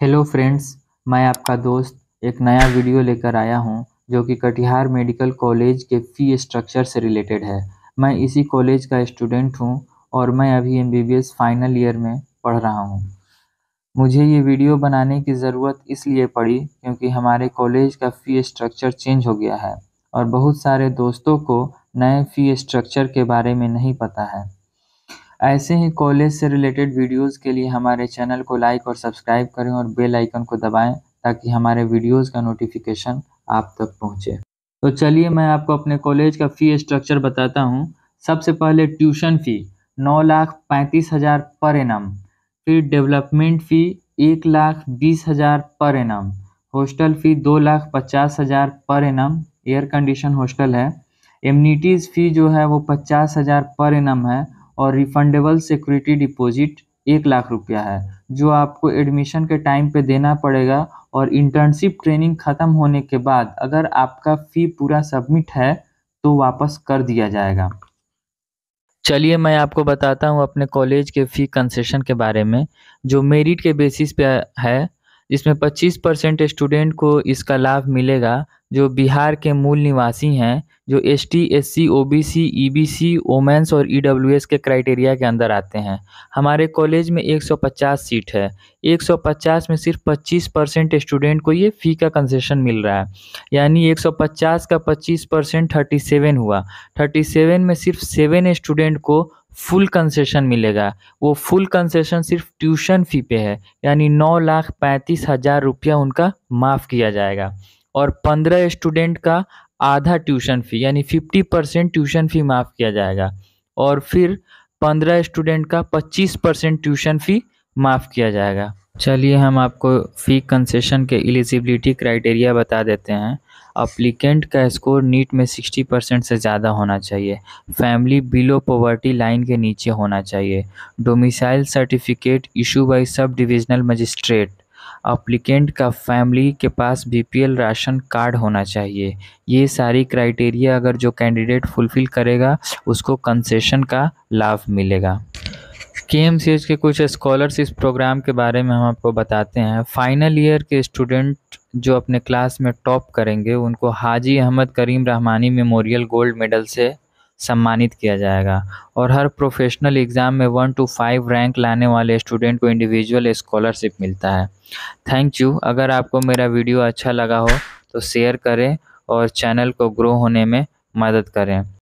Hello friends, मैं आपका दोस्त एक नया वीडियो लेकर आया हूं जो कि कटिहार मेडिकल कॉलेज के फ़ी स्ट्रक्चर से रिलेटेड है। मैं इसी कॉलेज का स्टूडेंट हूं और मैं अभी एमबीबीएस फाइनल ईयर में पढ़ रहा हूं। मुझे ये वीडियो बनाने की ज़रूरत इसलिए पड़ी क्योंकि हमारे कॉलेज का फ़ी स्ट्रक्चर चेंज हो गया है और बहुत सारे दोस्तों को नए फ़ी स्ट्रक्चर के बारे में नहीं पता है। ऐसे ही कॉलेज से रिलेटेड वीडियोस के लिए हमारे चैनल को लाइक और सब्सक्राइब करें और बेल आइकन को दबाएं ताकि हमारे वीडियोस का नोटिफिकेशन आप तक पहुंचे। तो चलिए मैं आपको अपने कॉलेज का फ़ी स्ट्रक्चर बताता हूं। सबसे पहले ट्यूशन फ़ी 9,35,000 पर एनम। फिर डेवलपमेंट फ़ी 1,20,000 per annum. Hostel fee 2,50,000 per annum, air condition hostel है। एमनिटीज़ फ़ी जो है वो 50,000 पर एनम है और रिफंडेबल सिक्योरिटी डिपॉजिट 1,00,000 रुपया है जो आपको एडमिशन के टाइम पे देना पड़ेगा और इंटर्नशिप ट्रेनिंग ख़त्म होने के बाद अगर आपका फ़ी पूरा सबमिट है तो वापस कर दिया जाएगा। चलिए मैं आपको बताता हूँ अपने कॉलेज के फ़ी कंसेशन के बारे में जो मेरिट के बेसिस पे है। इसमें 25% स्टूडेंट को इसका लाभ मिलेगा जो बिहार के मूल निवासी हैं, जो ST, SC, OBC, EBC, womens और ईडब्ल्यूएस के क्राइटेरिया के अंदर आते हैं। हमारे कॉलेज में 150 सीट है। 150 में सिर्फ 25% स्टूडेंट को ये फ़ी का कंसेशन मिल रहा है, यानी 150 का 25% 37 हुआ। 37 में सिर्फ 7 स्टूडेंट को फुल कंसेशन मिलेगा। वो फुल कंसेशन सिर्फ ट्यूशन फ़ी पे है, यानी 9,35,000 रुपया उनका माफ़ किया जाएगा और 15 स्टूडेंट का आधा ट्यूशन फ़ी यानी 50% ट्यूशन फ़ी माफ़ किया जाएगा और फिर 15 स्टूडेंट का 25% ट्यूशन फ़ी माफ़ किया जाएगा। चलिए हम आपको फ़ी कंसेशन के एलिजिबिलिटी क्राइटेरिया बता देते हैं। अप्लीकेंट का स्कोर नीट में 60% से ज़्यादा होना चाहिए। फैमिली बिलो पॉवर्टी लाइन के नीचे होना चाहिए। Domicile certificate issue by sub divisional magistrate. Applicant का फैमिली के पास बीपीएल राशन कार्ड होना चाहिए। ये सारी क्राइटेरिया अगर जो कैंडिडेट फुलफ़िल करेगा उसको कंसेशन का लाभ मिलेगा। केएमसीएच के कुछ स्कॉलर्स इस प्रोग्राम के बारे में हम आपको बताते हैं। फाइनल ईयर के स्टूडेंट जो अपने क्लास में टॉप करेंगे उनको Haji Ahmad Karim Rahmani memorial gold medal से सम्मानित किया जाएगा और हर प्रोफेशनल एग्ज़ाम में 1 to 5 रैंक लाने वाले स्टूडेंट को इंडिविजुअल स्कॉलरशिप मिलता है। Thank you. अगर आपको मेरा वीडियो अच्छा लगा हो तो शेयर करें और चैनल को ग्रो होने में मदद करें।